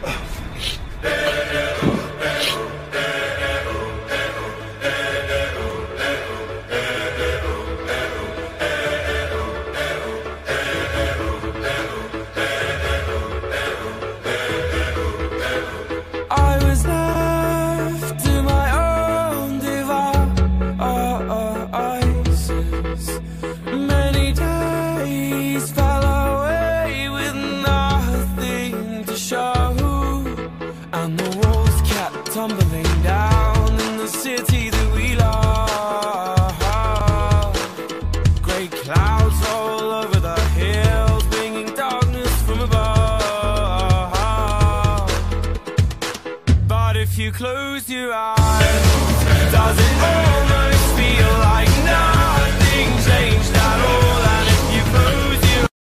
And the walls kept tumbling down in the city that we love. Grey clouds all over the hills, bringing darkness from above. But if you close your eyes, does it all